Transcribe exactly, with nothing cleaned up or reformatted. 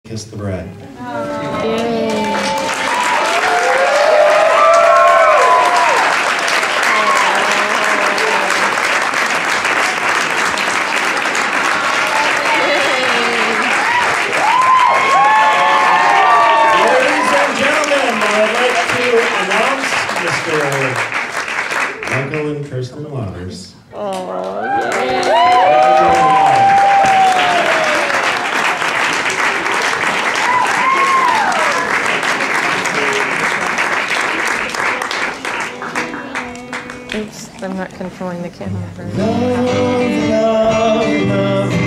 Kiss the bride. Ladies and gentlemen, I'd like to announce Mister Michael and Kirsty Lauters. Oh, yeah. Oops, I'm not controlling the camera. Love, love, love.